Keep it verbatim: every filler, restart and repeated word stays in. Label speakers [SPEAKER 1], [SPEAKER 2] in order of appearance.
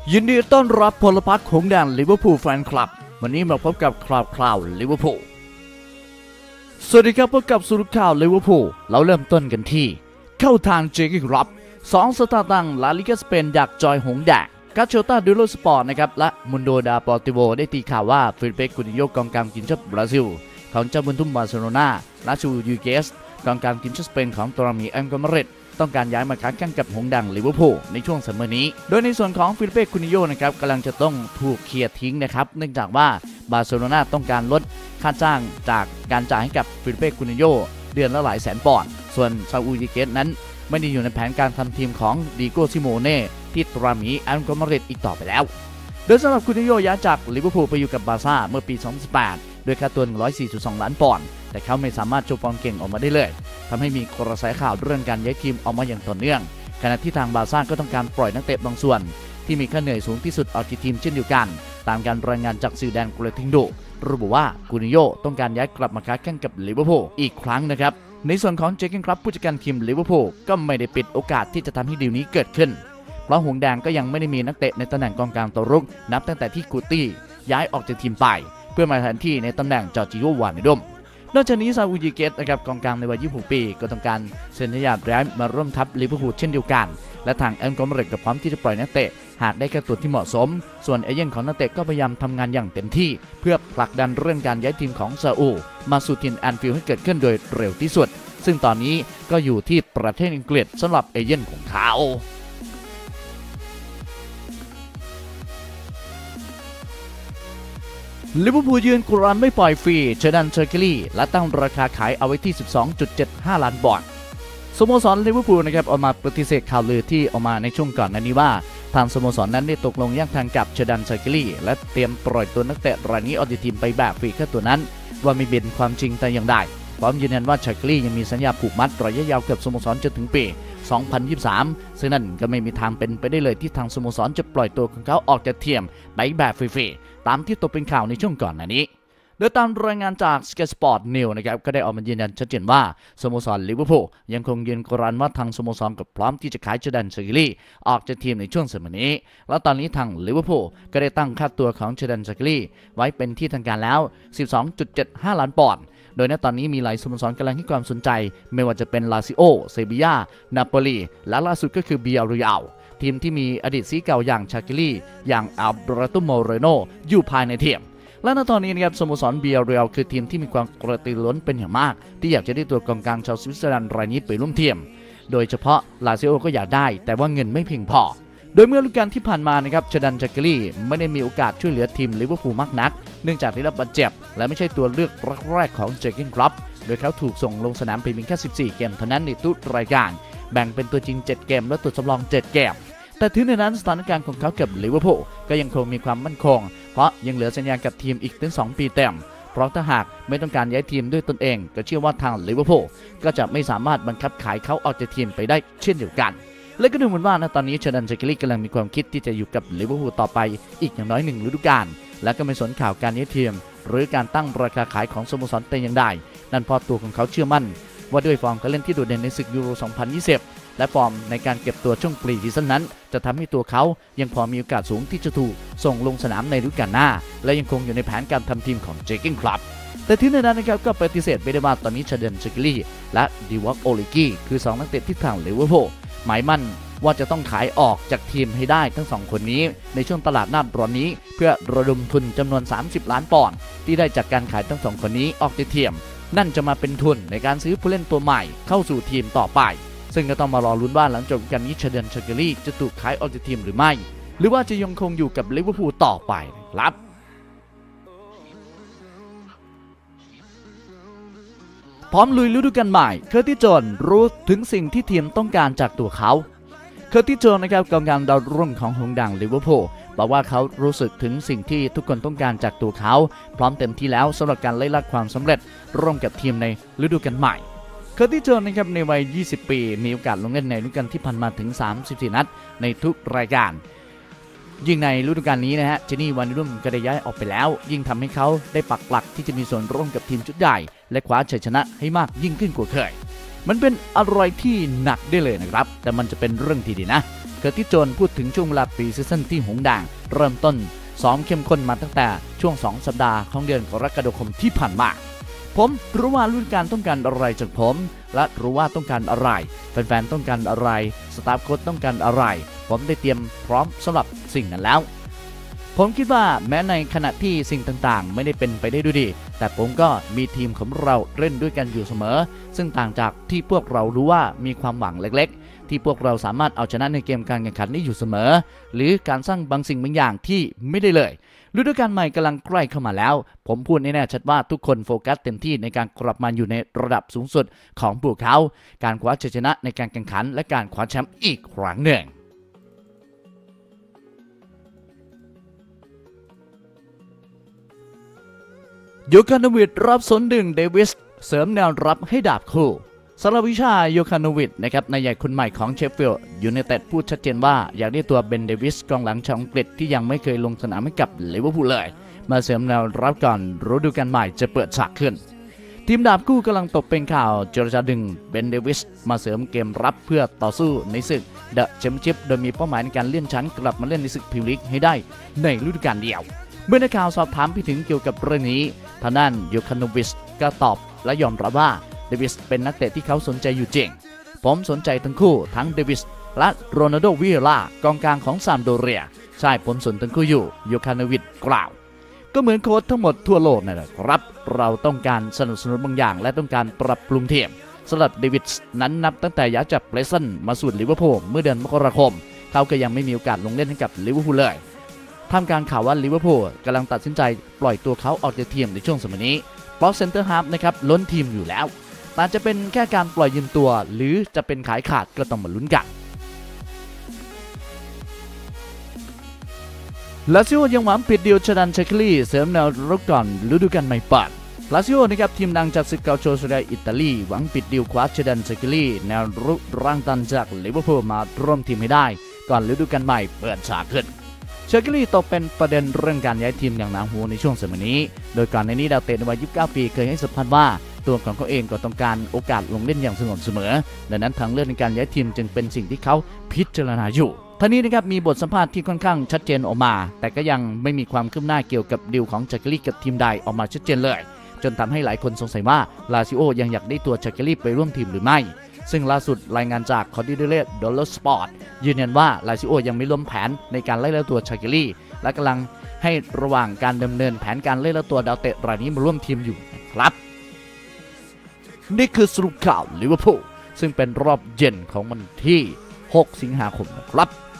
[SPEAKER 1] ยินดีต้อนรับพลพรรคหงส์แดงลิเวอร์พูลแฟนคลับวันนี้มาพบกับข่าวข่าวลิเวอร์พูลสวัสดีครับพบกับสุดข่าวลิเวอร์พูลเราเริ่มต้นกันที่เข้าทางเจคิงรับสองสตาร์ตังลาลิกาสเปนอยากจอยหงส์แดงกาโชต้าดูโรสปอร์ตนะครับและมุนโดดาปอติโวได้ตีข่าวว่าฟิลิเปกูนิโยกองกลางทีมชาติบราซิลของเจ้าบุญทุ่มบาร์เซโลนาลาชูยูเกสกองกลางทีมชาติสเปนของตรามีแอมกอมาเรตต้องการย้ายมาค้าแข่งกับหงส์แดงลิเวอร์พูลในช่วงซัมเมอร์นี้โดยในส่วนของฟิลิเปกูนิโยนะครับกำลังจะต้องถูกเคลียร์ทิ้งนะครับเนื่องจากว่าบาร์เซโลนาต้องการลดค่าจ้างจากการจ่ายให้กับฟิลิเปกูนิโยเดือนละหลายแสนปอนด์ส่วนซาอูดิเกสนั้นไม่ได้อยู่ในแผนการทำทีมของดิโก้ซิโมเน่ที่ตรามีแอมกอมาเรตอีกต่อไปแล้วโดยสำหรับกูนิโยย้ายจากลิเวอร์พูลไปอยู่กับบาร์ซ่าเมื่อปีสองพันสิบแปดโดยค่าตัว หนึ่งร้อยสี่จุดสอง ล้านปอนด์แต่เขาไม่สามารถโชว์ฟอร์มเก่งออกมาได้เลยทำให้มีกระแสข่าวเรื่องการย้ายทีมออกมาอย่างต่อเนื่องขณะที่ทางบาร์ซ่าก็ต้องการปล่อยนักเตะบางส่วนที่มีค่าเหนื่อยสูงที่สุดออกจากทีมเช่นเดียวกันตามการรายงานจากสื่อแดนเกรติงโดระบุว่ากูนิโยต้องการย้ายกลับมาค้าแข่งกับลิเวอร์พูลอีกครั้งนะครับในส่วนของเจคิงครับผู้จัดการทีมลิเวอร์พูลก็ไม่ได้ปิดโอกาสที่จะทำให้ดีลนี้เกิดขึ้นเพราะหงส์แดงก็ยังไม่ได้มีนักเตะในตำแหน่งกองกลางตัวรุกนับตั้งแต่ที่กูตี้ย้ายออกจากทีมไปเพื่อมาแทนที่ในตำแหน่งจอร์จิโอ วานิดมนอกจากนี้ซาอูดิเกสนะครับกองกลางในวัยยี่สิบหกปีก็ต้องการเซ็นสัญญาย้ายมาร่วมทัพลิเวอร์พูลเช่นเดียวกันและทางแอมกอมาเรตก็พร้อมที่จะปล่อยนักเตะหากได้ค่าตัวที่เหมาะสมส่วนเอเย่นของนักเตะก็พยายามทำงานอย่างเต็มที่เพื่อผลักดันเรื่องการย้ายทีมของซาอูมาสู่ทีมแอนฟิลด์ให้เกิดขึ้นโดยเร็วที่สุดซึ่งตอนนี้ก็อยู่ที่ประเทศอังกฤษสำหรับเอเย่นของเขาลิเวอร์พูลยืนกรานไม่ปล่อยฟรีเชดันเชอร์กิลี่และตั้งราคาขายเอาไว้ที่ สิบสองจุดเจ็ดห้า ล้านปอนด์สโมสรลิเวอร์พูลนะครับออกมาปฏิเสธข่าวลือที่ออกมาในช่วงก่อนหน้านี้ว่าทางสโมสรนั้นได้ตกลงแยกทางกับเชดันเชอร์กิลี่และเตรียมปล่อยตัวนักเตะรายนี้ออกจากทีมไปแบบฟรีแค่ตัวนั้นว่าไม่เป็นความจริงแต่อย่างใดพร้อมยืนยันว่าเชอร์กิลี่ยังมีสัญญาผูกมัดระยะยาวกับสโมสรจนถึงปีสองพันยี่สิบสามซึ่งนั่นก็ไม่มีทางเป็นไปได้เลยที่ทางสโมสรจะปล่อยตัวของเขาออกจากทีมไปแบบฟรีๆตามที่ตกเป็นข่าวในช่วงก่อนหน้านี้โดยตามรายงานจาก Sky Sport News นะครับก็ได้ออกมายืนยันชัดเจนว่าสโมสรลิเวอร์พูลยังคงยืนกรานว่าทางสโมสรกับพร้อมที่จะขายเชดันเชอร์กิลี่ออกจากทีมในช่วงซัมเมอร์นี้และตอนนี้ทางลิเวอร์พูลก็ได้ตั้งค่าตัวของเชดันเชอร์กิลี่ไว้เป็นที่ทางการแล้ว สิบสองจุดเจ็ดห้า ล้านปอนด์โดยณตอนนี้มีหลายสโมสรกำลังให้ความสนใจไม่ว่าจะเป็นลาซิโอเซบียานาโปลีและล่าสุดก็คือเบียร์เรียลทีมที่มีอดีตสีเก่าอย่างชากิลี่อย่างอัลเบรโตโมเรโนอยู่ภายในทีมและณตอนนี้นะครับสโมสรเบียร์เรียลคือทีมที่มีความกระตือรือร้นเป็นอย่างมากที่อยากจะได้ตัวกองกลางชาวสวิตเซอร์แลนด์รายนี้ไปร่วมทีมโดยเฉพาะลาซิโอก็อยากได้แต่ว่าเงินไม่เพียงพอโดยเมื่อฤดูกาลที่ผ่านมานะครับเชดันชากิลี่ไม่ได้มีโอกาสช่วยเหลือทีมลิเวอร์พูลมากนักเนื่องจากได้รับบาดเจ็บและไม่ใช่ตัวเลือกแรกของเจอร์เก้นคล็อปโดยเขาถูกส่งลงสนามเพียงแค่สิบสี่เกมเท่านั้นในทุกรายการแบ่งเป็นตัวจริงเจ็ดเกมและตัวสำรองเจ็ดเกมแต่ถึงในนั้นสถานการณ์ของเขากับลิเวอร์พูลก็ยังคงมีความมั่นคงเพราะยังเหลือสัญญากับทีมอีกถึงสองปีเต็มเพราะถ้าหากไม่ต้องการย้ายทีมด้วยตนเองก็เชื่อว่าทางลิเวอร์พูลก็จะไม่สามารถบังคับขายเขาออกจากทีมไปได้เช่นเดียวกันและก็ดูเหมือนว่าณตอนนี้เชดันเชอร์กิลี่กำลังมีความคิดที่จะอยู่กับลิเวอร์พูลต่อไปอีกอย่างน้อยหนึ่งฤดูกาลและก็ไม่สนข่าวการย้ายทีมหรือการตั้งราคาขายของสโมสรแต่อย่างใดนั่นเพราะตัวของเขาเชื่อมั่นว่าด้วยฟอร์มการเล่นที่โดดเด่นในศึกยูโรสองพันยี่สิบและฟอร์มในการเก็บตัวช่วงปรีซีซั่นนั้นจะทำให้ตัวเขายังพอมีโอกาสสูงที่จะถูกส่งลงสนามในฤดูกาลหน้าและยังคงอยู่ในแผนการทำทีมของเจคิงคลับแต่ที่ในนั้นนะครับก็ปฏิเสธไม่ได้ว่าตอนนี้เชดันเชอร์กิลี่และดิวอกโอลิกี้คือสองนักเตะที่ทางลิเวอร์พูลหมายมั่นว่าจะต้องขายออกจากทีมให้ได้ทั้งสองคนนี้ในช่วงตลาดหน้าร้อนนี้เพื่อระดมทุนจำนวนสามสิบล้านปอนด์ที่ได้จากการขายทั้งสองคนนี้ออกจากทีมนั่นจะมาเป็นทุนในการซื้อผู้เล่นตัวใหม่เข้าสู่ทีมต่อไปซึ่งก็ต้องมารอลุ้นว่าหลังจบการนี้เชดันเชอร์กิลี่จะถูกขายออกจากทีมหรือไม่หรือว่าจะยังคงอยู่กับลิเวอร์พูลต่อไปครับพร้อมลุยฤดูกาลใหม่เคอร์ติส โจนส์รู้ถึงสิ่งที่ทีมต้องการจากตัวเขาเคอร์ติส โจนส์นะครับกองกลางดาวรุ่งของหงส์แดงลิเวอร์พูลบอกว่าเขารู้สึกถึงสิ่งที่ทุกคนต้องการจากตัวเขาพร้อมเต็มที่แล้วสำหรับการไล่ล่าความสำเร็จร่วมกับทีมในฤดูกาลใหม่เคอร์ติส โจนส์นะครับในวัยยี่สิบปีมีโอกาสลงเล่นในฤดูกาลที่ผ่านมาถึงสามสิบสี่นัดในทุกรายการยิ่งในฤดูกาลนี้นะฮะเจนี่วานิดุมก็ได้ย้ายออกไปแล้วยิ่งทำให้เขาได้ปักหลักที่จะมีส่วนร่วมกับทีมชุดใหญ่และคว้าชัยชนะให้มากยิ่งขึ้นกว่าเคยมันเป็นอะไรที่หนักได้เลยนะครับแต่มันจะเป็นเรื่องที่ดีนะเคอร์ติส โจนส์พูดถึงช่วงเวลาปีซีซั่นที่หงส์แดงเริ่มต้นซ้อมเข้มข้นมาตั้งแต่ช่วงสองสัปดาห์ของเดือนกรกฎาคมที่ผ่านมาผมรู้ว่ารุ่นการต้องการอะไรจากผมและรู้ว่าต้องการอะไรแฟนๆต้องการอะไรสตาฟโค้ชต้องการอะไรผมได้เตรียมพร้อมสำหรับสิ่งนั้นแล้วผมคิดว่าแม้ในขณะที่สิ่งต่างๆไม่ได้เป็นไปได้ด้วยดีแต่ผมก็มีทีมของเราเล่นด้วยกันอยู่เสมอซึ่งต่างจากที่พวกเรารู้ว่ามีความหวังเล็กๆที่พวกเราสามารถเอาชนะในเกมการแข่งขันได้อยู่เสมอหรือการสร้างบางสิ่งบางอย่างที่ไม่ได้เลยฤดูกาลใหม่กำลังใกล้เข้ามาแล้วผมพูดแน่ๆชัดว่าทุกคนโฟกัสเต็มที่ในการกลับมาอยู่ในระดับสูงสุดของพวกเขาการคว้าชัยชนะในการแข่งขันและการคว้าแชมป์อีกครั้งหนึ่งโยคาโนวิชรับสนดึงเดวิสเสริมแนวรับให้ดาบคู่สลาวิชาโยคาโนวิชนะครับนายใหญ่คนใหม่ของเชฟฟิลด์ยูไนเต็ดพูดชัดเจนว่าอยากได้ตัวเบนเดวิสกองหลังชาวอังกฤษที่ยังไม่เคยลงสนามให้กับลิเวอร์พูลเลยมาเสริมแนวรับก่อนฤดูกาลใหม่จะเปิดฉากขึ้นทีมดาบคู่กำลังตกเป็นข่าวเจรจาดึงเบนเดวิสมาเสริมเกมรับเพื่อต่อสู้ในศึกเดอะแชมเปี้ยนชิพโดยมีเป้าหมายในการเลื่อนชั้นกลับมาเล่นในศึกพรีเมียร์ลีกให้ได้ในฤดูกาลเดียวเมื่อนักข่าวสอบถามไปถึงเกี่ยวกับเรื่องนี้ทางด้านโยคาโนวิชก็ตอบและยอมรับว่าเดวิสเป็นนักเตะที่เขาสนใจอยู่จริงผมสนใจทั้งคู่ทั้งเดวิสและโรนัลโดวิเอล่ากองกลางของซามโดเรียใช่ผมสนทั้งคู่อยู่โยคาโนวิชกล่าวก็เหมือนโค้ชทั้งหมดทั่วโลกนั่นแหละครับเราต้องการสนับสนุนบางอย่างและต้องการปรับปรุงทีมสำหรับเดวิสนั้นนับตั้งแต่ย้ายจากเบรซันมาสู่ลิเวอร์พูลเมื่อเดือนมกราคมเขาก็ยังไม่มีโอกาสลงเล่นให้กับลิเวอร์พูลเลยท่ามกลางข่าวว่าลิเวอร์พูลกำลังตัดสินใจปล่อยตัวเขาออกจากทีมในช่วงสมัยนี้เพราะเซนเตอร์ฮาล์ฟนะครับล้นทีมอยู่แล้วแต่จะเป็นแค่การปล่อยยืมตัวหรือจะเป็นขายขาดก็ต้องมาลุ้นกันลาซิโอยังหวังปิดดีลชดันเชคลีเสริมแนวรุกก่อนฤดูกาลใหม่เปิดลาซิโอนะครับทีมดังจากศึกเกาโชเซเรียอิตาลีหวังปิดดีลคว้าชดันเชคลีแนวรุกร่างตันจากลิเวอร์พูลมาร่วมทีมให้ได้ก่อนฤดูกาลใหม่เปิดฉากขึ้นเชคลีตกเป็นประเด็นเรื่องการย้ายทีมอย่างหนาหูในช่วงสมัยนี้โดยก่อนในนี้ดาวเตะในวัยยี่สิบเก้าปีเคยให้สัมภาษณ์ว่าตัวของเขาเองก็ต้องการโอกาสลงเล่นอย่างสม่ำเสมอดังนั้นทางเลือกในการย้ายทีมจึงเป็นสิ่งที่เขาพิจารณาอยู่ท่านี้นะครับมีบทสัมภาษณ์ที่ค่อนข้างชัดเจนออกมาแต่ก็ยังไม่มีความคืบหน้าเกี่ยวกับดีลของชักเกอรี่กับทีมใดออกมาชัดเจนเลยจนทำให้หลายคนสงสัยว่าลาซิโอยังอยากได้ตัวชักเกอรี่ไปร่วมทีมหรือไม่ซึ่งล่าสุดรายงานจากคอร์ดิเดเลดอลลาร์สปอร์ตยืนยันว่าลาซิโอยังไม่ล้มแผนในการไล่ล่าตัวชักเกอรี่และกำลังให้ระหว่างการดำเนินแผนการไล่ล่าตัวดาวเตะรายนี้มาร่วมทีมอยู่ครับนี่คือสรุปข่าวลิเวอร์พูลซึ่งเป็นรอบเย็นของวันที่หกสิงหาคมนะครับ